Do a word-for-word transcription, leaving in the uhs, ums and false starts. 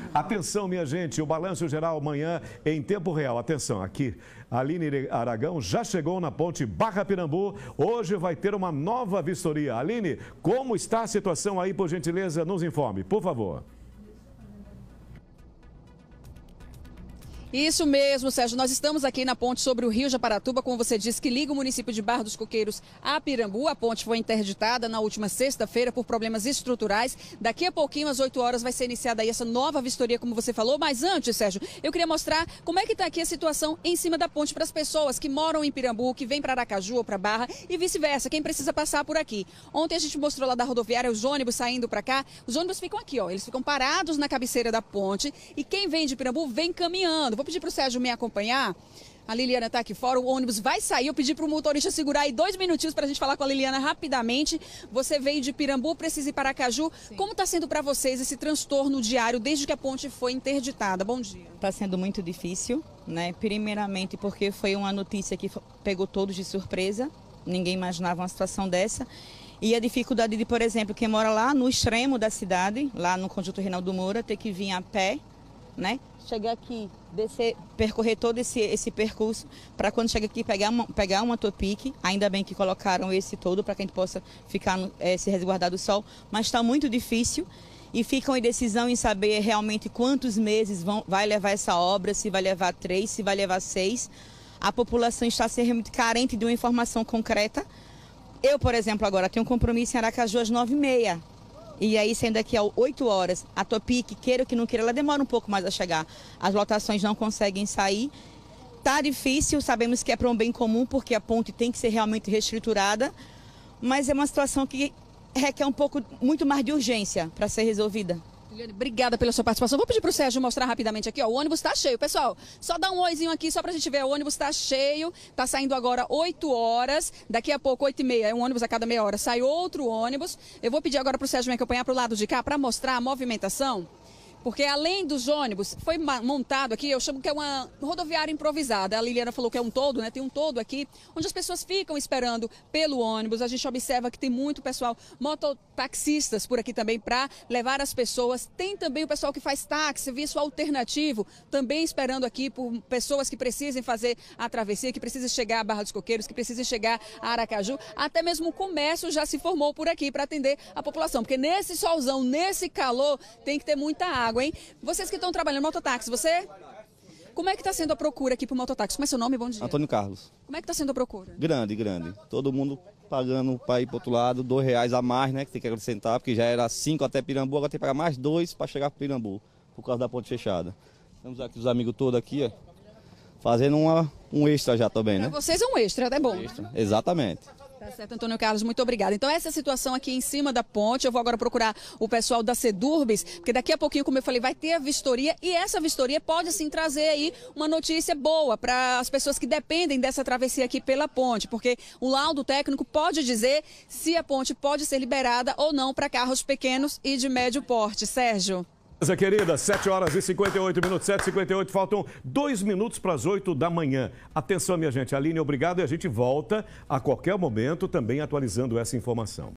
Atenção, minha gente, o Balanço Geral amanhã em tempo real. Atenção, aqui, a Aline Aragão já chegou na ponte Barra Pirambu. Hoje vai ter uma nova vistoria. Aline, como está a situação aí, por gentileza, nos informe, por favor. Isso mesmo, Sérgio. Nós estamos aqui na ponte sobre o Rio Japaratuba, como você disse, que liga o município de Barra dos Coqueiros a Pirambu. A ponte foi interditada na última sexta-feira por problemas estruturais. Daqui a pouquinho, às oito horas, vai ser iniciada aí essa nova vistoria, como você falou. Mas antes, Sérgio, eu queria mostrar como é que está aqui a situação em cima da ponte para as pessoas que moram em Pirambu, que vêm para Aracaju ou para Barra e vice-versa, quem precisa passar por aqui. Ontem a gente mostrou lá da rodoviária os ônibus saindo para cá. Os ônibus ficam aqui, ó. Eles ficam parados na cabeceira da ponte e quem vem de Pirambu vem caminhando. Vou pedir para o Sérgio me acompanhar. A Liliana está aqui fora, o ônibus vai sair. Eu pedi para o motorista segurar aí dois minutinhos para a gente falar com a Liliana rapidamente. Você veio de Pirambu, precisa ir para Aracaju. Sim. Como está sendo para vocês esse transtorno diário desde que a ponte foi interditada? Bom dia. Está sendo muito difícil, né? Primeiramente porque foi uma notícia que pegou todos de surpresa. Ninguém imaginava uma situação dessa. E a dificuldade de, por exemplo, quem mora lá no extremo da cidade, lá no Conjunto Reinaldo Moura, ter que vir a pé, né? Chegar aqui, descer, percorrer todo esse, esse percurso, para quando chega aqui pegar uma, pegar uma topique. Ainda bem que colocaram esse todo para que a gente possa ficar no, é, se resguardar do sol, mas está muito difícil e fica uma indecisão em saber realmente quantos meses vão, vai levar essa obra, se vai levar três, se vai levar seis. A população está muito carente de uma informação concreta. Eu, por exemplo, agora tenho um compromisso em Aracaju às nove e meia. E aí, sendo aqui às oito horas, a Topic, queira ou que não queira, ela demora um pouco mais a chegar. As lotações não conseguem sair. Tá difícil, sabemos que é para um bem comum, porque a ponte tem que ser realmente reestruturada, mas é uma situação que requer um pouco, muito mais de urgência para ser resolvida. Obrigada pela sua participação. Vou pedir para o Sérgio mostrar rapidamente aqui, ó. O ônibus está cheio, pessoal. Só dá um oizinho aqui, só para a gente ver. O ônibus está cheio, está saindo agora oito horas. Daqui a pouco, oito e meia, é um ônibus a cada meia hora. Sai outro ônibus. Eu vou pedir agora para o Sérgio me acompanhar para o lado de cá para mostrar a movimentação. Porque além dos ônibus, foi montado aqui, eu chamo que é uma rodoviária improvisada. A Liliana falou que é um todo, né? Tem um todo aqui, onde as pessoas ficam esperando pelo ônibus. A gente observa que tem muito pessoal, mototaxistas por aqui também, para levar as pessoas. Tem também o pessoal que faz táxi, serviço alternativo, também esperando aqui por pessoas que precisem fazer a travessia, que precisem chegar a Barra dos Coqueiros, que precisem chegar a Aracaju. Até mesmo o comércio já se formou por aqui para atender a população. Porque nesse solzão, nesse calor, tem que ter muita água. Hein? Vocês que estão trabalhando no mototáxi, você? Como é que está sendo a procura aqui para o mototáxi? Como é seu nome? Bom dia. Antônio Carlos. Como é que está sendo a procura? Grande, grande. Todo mundo pagando para ir para o outro lado, dois reais a mais, né? Que tem que acrescentar, porque já era cinco até Pirambu, agora tem que pagar mais dois para chegar para Pirambu, por causa da ponte fechada. Temos aqui os amigos todos aqui, ó, fazendo uma, um extra já também, né? Para vocês é um extra, é bom. Extra, exatamente. Tá certo, Antônio Carlos, muito obrigada. Então essa é a situação aqui em cima da ponte. Eu vou agora procurar o pessoal da Sedurbis, porque daqui a pouquinho, como eu falei, vai ter a vistoria e essa vistoria pode sim trazer aí uma notícia boa para as pessoas que dependem dessa travessia aqui pela ponte, porque o laudo técnico pode dizer se a ponte pode ser liberada ou não para carros pequenos e de médio porte. Sérgio. Beleza, querida, sete horas e cinquenta e oito minutos, sete e cinquenta e oito, faltam dois minutos para as oito da manhã. Atenção, minha gente, Aline, obrigado e a gente volta a qualquer momento também atualizando essa informação.